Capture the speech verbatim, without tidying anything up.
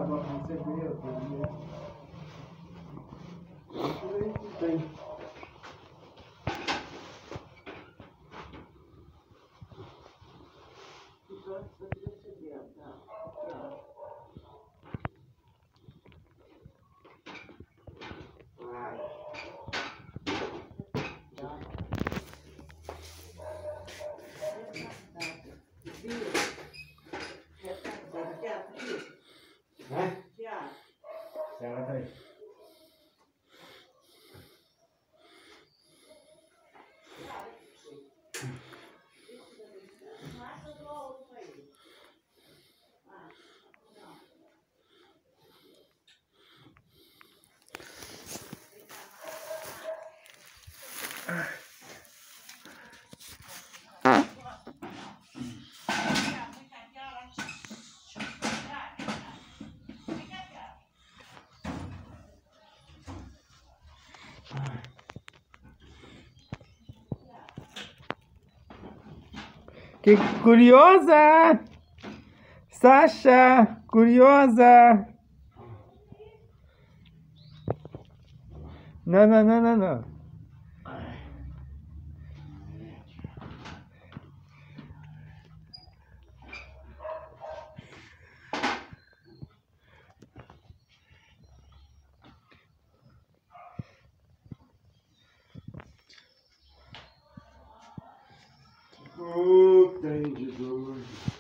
tava pra receber, eu tenho. Tudo aí que tem. Ela tá aí. Que curiosa! Sasha, curiosa! Não, não, não, não, não. O trem de dor.